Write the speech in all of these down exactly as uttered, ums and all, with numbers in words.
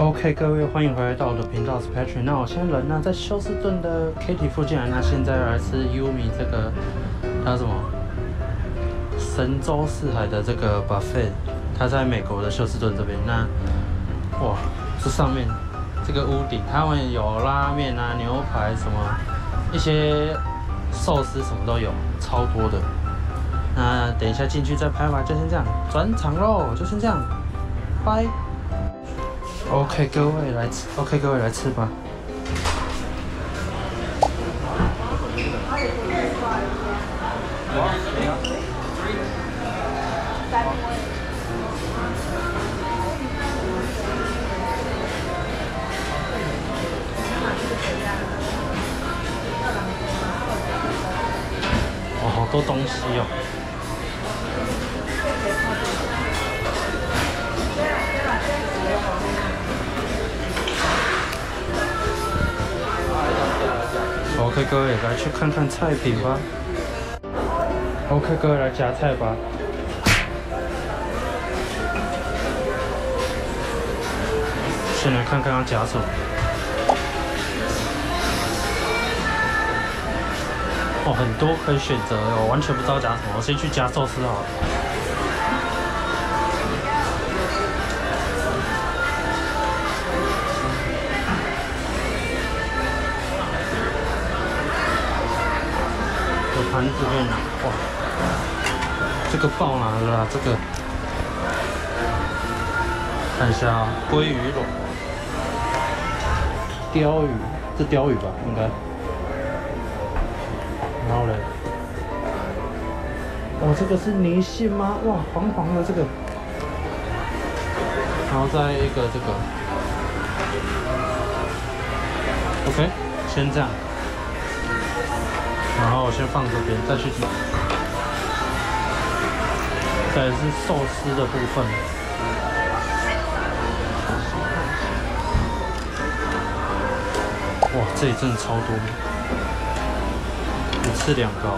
OK， 各位欢迎回来到我的频道，是 Patrick。那我现在人呢在休斯顿的 Katy 附近啊，那现在来吃 Yumi 这个它什么神州四海的这个 buffet， 它在美国的休斯顿这边。那哇，这上面这个屋顶，他们有拉面啊、牛排什么一些寿司什么都有，超多的。那等一下进去再拍吧，就先这样，转场喽，就先这样，拜。OK， 各位来吃 ，OK， 各位来吃吧。哦，好多东西哦。OK， 各位来去看看菜品吧。OK， 各位来夹菜吧。先来看看要夹什么。哦，很多可以选择，我完全不知道夹什么。我先去夹寿司好了。盘子面啊，哇，这个爆拿了啦！这个看一下啊，鲑鱼肉、鲷鱼，这鲷鱼吧，应该。然后嘞，哦，这个是泥蟹吗？哇，黄黄的这个。然后再一个这个 ，OK， 先这样。然后我先放这边，再去煮。再来是寿司的部分。哇，这里真的超多，一次两个哦。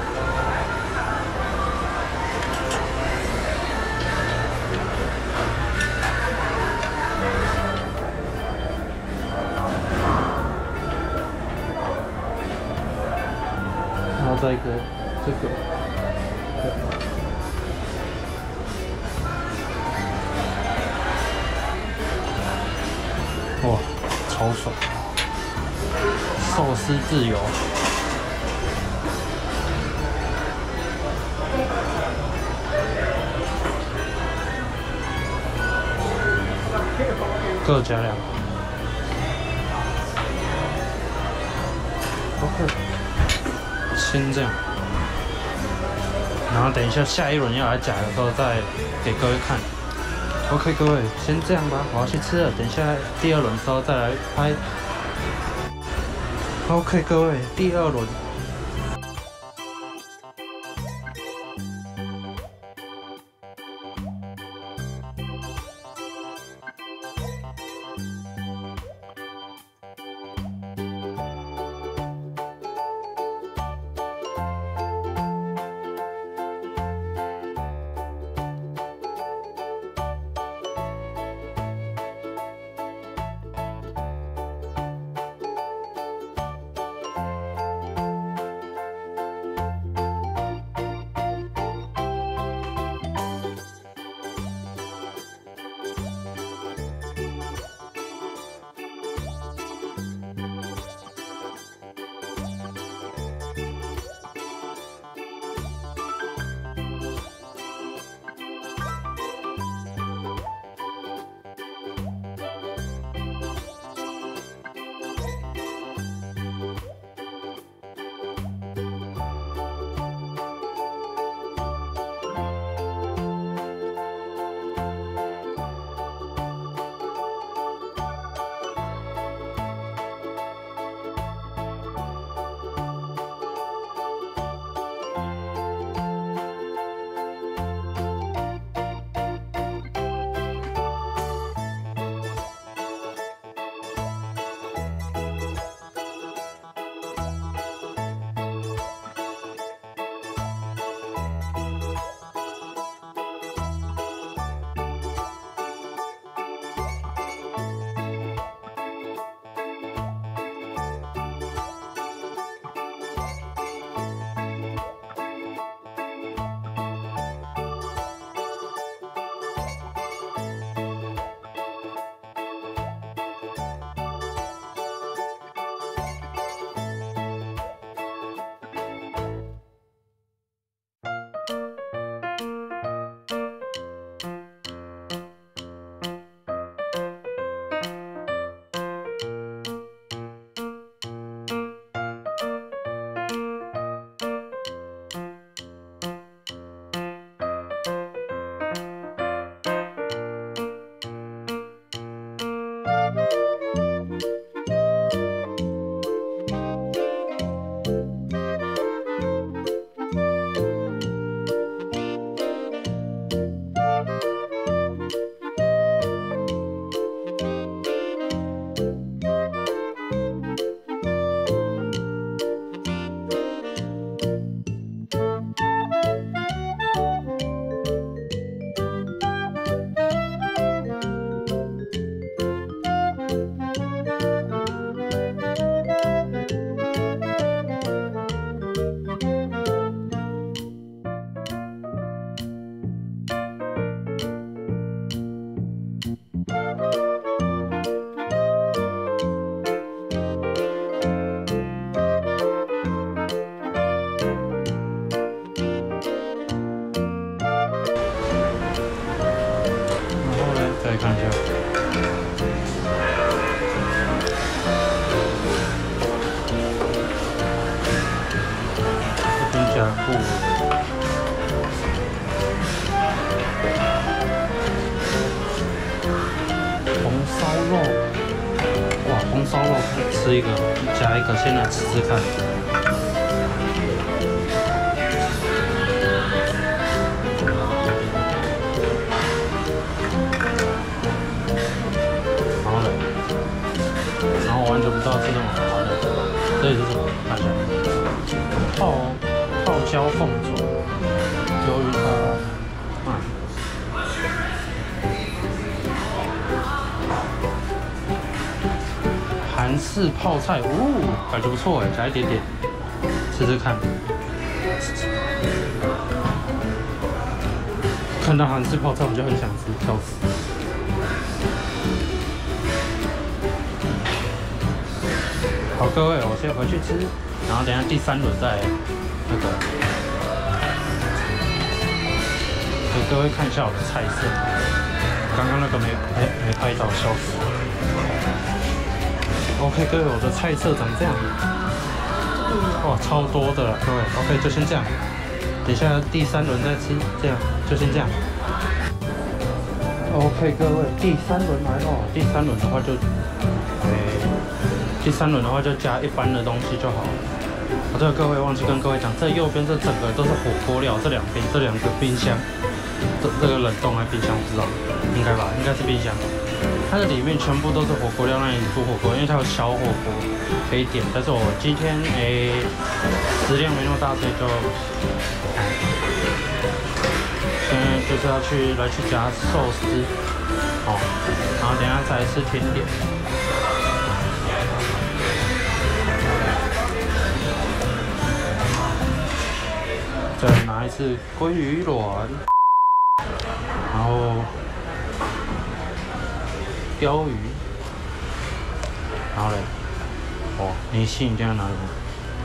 然后再一个这个，哇，超爽！寿司自由。各加两个。OK。先这样，然后等一下下一轮要来夹的时候再给各位看。OK， 各位先这样吧，我要去吃了。等一下第二轮的时候再来拍。OK， 各位第二轮。 布。红烧肉，哇，红烧肉吃一个，加一个，先来吃吃看。然后呢，然后我完全不知道吃什么，完了，这里是什么？看一下，泡泡椒凤爪，鱿鱼塔。 韩式泡菜，哦，感觉不错哎，加一点点，试试看。看到韩式泡菜，我就很想吃，笑死。好，各位，我先回去吃，然后等一下第三轮再那个，给各位看一下我的菜色。刚刚那个没没没拍到，笑死。 OK， 各位，我的菜色长这样，哇，超多的了，各位。OK， 就先这样，等一下第三轮再吃，这样就先这样。OK， 各位，第三轮来了，第三轮的话就，诶、欸，第三轮的话就加一般的东西就好了。哦，对了，各位忘记跟各位讲，这右边这整个都是火锅料，这两边这两个冰箱，这这个冷冻还冰箱不知道，应该吧，应该是冰箱。 它的里面全部都是火锅料，让你煮火锅，因为它有小火锅可以点。但是我今天诶食量没那么大，所以就现在就是要去来去夹寿司哦，然后等一下再来吃甜点。再拿一次鲑鱼卵，然后。 鲷鱼，然后嘞，哦，你信这样拿什么？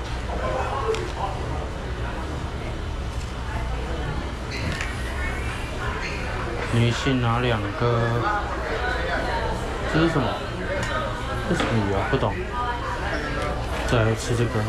女性拿两个，这是什么？这是什么鱼啊？不懂。再来吃这个。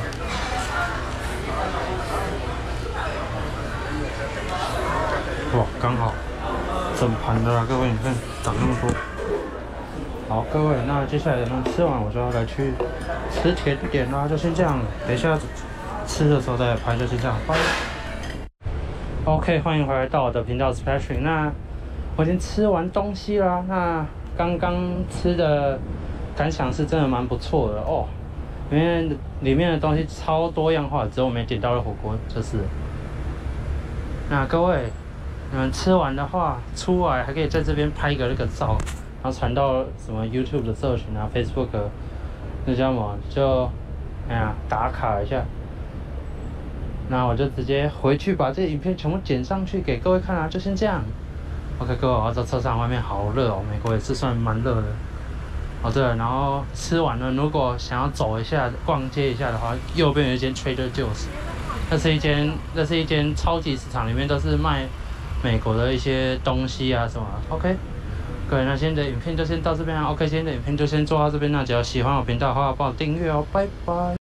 哇，刚好整盘的啦，各位，你看长那么多。 好，各位，那接下来呢，吃完我就要来去吃甜点啦，就先这样。等一下吃的时候再拍，就先这样。拜。OK， 欢迎回来到我的频道 Splashing。那我已经吃完东西啦，那刚刚吃的感想是真的蛮不错的哦，因为里面的东西超多样化，只有我没点到的火锅就是。那各位，你们吃完的话，出来还可以在这边拍一个那个照。 然后传到什么 YouTube 的社群啊 ，Facebook 那叫什么？就哎呀打卡一下。那我就直接回去把这影片全部剪上去给各位看啊，就先这样。OK， 各位，我要在车上，外面好热哦，美国也是算蛮热的。哦对了，然后吃完了，如果想要走一下、逛街一下的话，右边有一间 Trader Joe's， 那是一间那是一间超级市场，里面都是卖美国的一些东西啊什么。OK。 各位，那今天的影片就先到这边啊。OK， 今天的影片就先做到这边。那只要喜欢我频道的话，帮我订阅哦，拜拜。